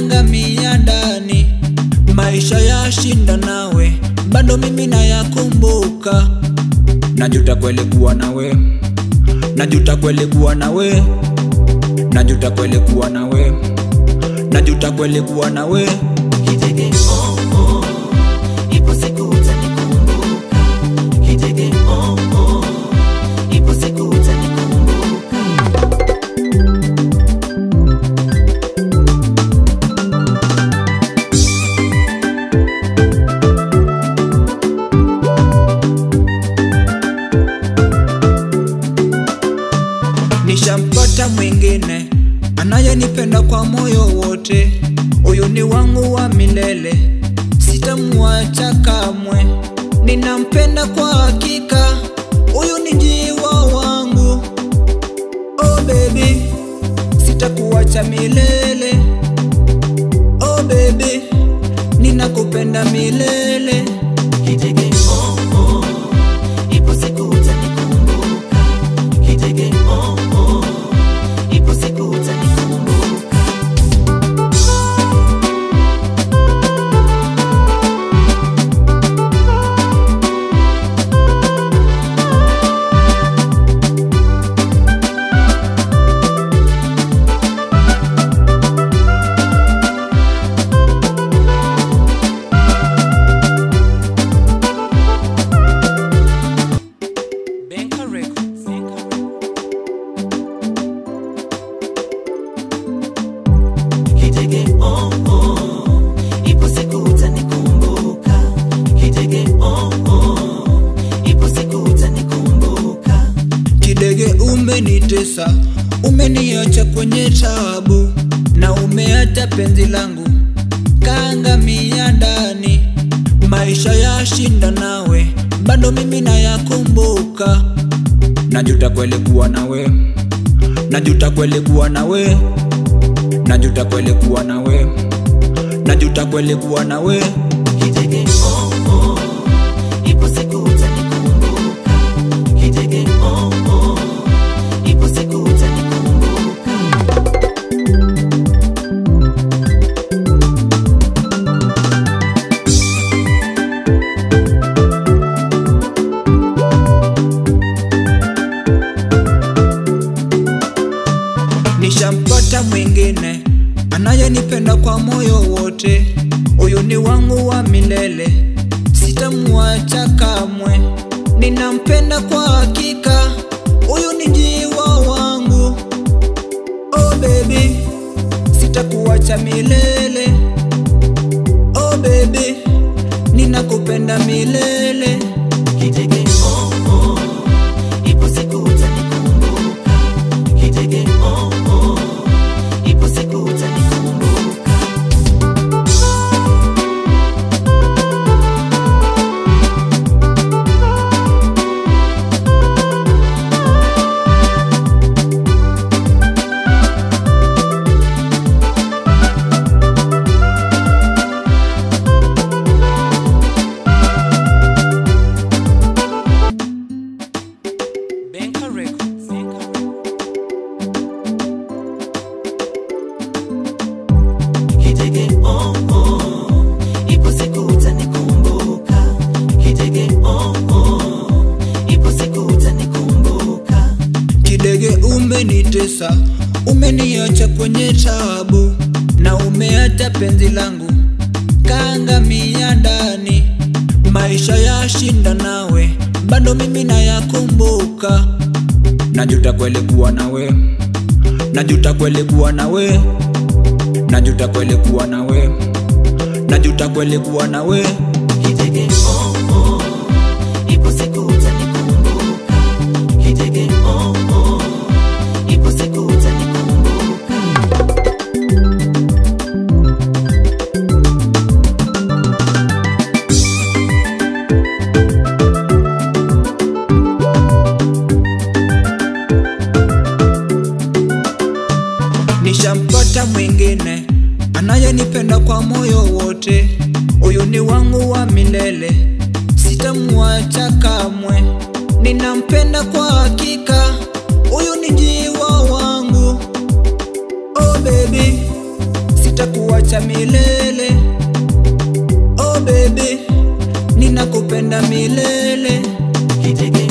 kaangamia ndani. Maisha yashinda nawe, bado mimi nayakumbuka. Najuta kweli kuwa nawe, najuta kweli kuwa nawe, najuta kweli kuwa nawe, najuta kweli kuwa nawe. Kitege oh oh, ipo siku utanikumbuka. Kitege oh oh, ipo siku utanikumbuka. Nishampata mwingine anayenipenda kwa moyo wote. Huyu ni wangu wa milele, sitamuacha kamwe. Ninampenda kwa hakika, huyu ni jiwa wangu. Oh baby, sitakuacha milele. Oh baby, ninakupenda milele. Kitege oh oh, ipo siku utanikumbuka. Kitege oh oh, ipo siku utanikumbuka. Kitege oh oh, ipo siku utanikumbuka. Kitege oh oh, ipo siku utanikumbuka. Kidege umenitesa, umeniacha kwenye taabu, na umeacha penzi langu kaangamia ndani. Maisha yashinda nawe, bado mimi nayakumbuka. Najuta kweli kuwa nawe, najuta kweli kuwa nawe, najuta kweli kuwa nawe, najuta kweli kuwa nawe. Kitege oh oh, ipo siku utanikumbuka. Kitege oh oh, ipo siku utanikumbuka. Nishampata mwingine anayenipenda kwa moyo wote. Huyu ni wangu wa milele, sitamuacha kamwe. Ninampenda kwa hakika, huyu ni jiwa wangu. Oh baby, sitakuacha milele. Oh baby, ninakupenda milele. Kitege oh oh, ipo siku utanikumbuka. Kitege oh oh, ipo siku utanikumbuka. Kitege oh oh, ipo siku utanikumbuka. Kitege oh oh, ipo siku utanikumbuka. Kidege umenitesa, umeniacha kwenye taabu, na umeacha penzi langu kaangamia ndani. Maisha yashinda nawe, bado mimi nayakumbuka. Najuta kweli kuwa nawe, najuta kweli kuwa nawe, najuta kweli kuwa nawe, najuta kweli kuwa nawe. Kitege oh oh, ipo siku utanikumbuka. Kitege oh oh, ipo siku utanikumbuka. Nishampata mwingine anayenipenda kwa moyo wote. Huyu ni wangu wa milele, sitamuacha kamwe. Ninampenda kwa hakika, huyu ni jiwa wangu. Oh baby, sitakuacha milele. Oh baby, ninakupenda milele. Kidege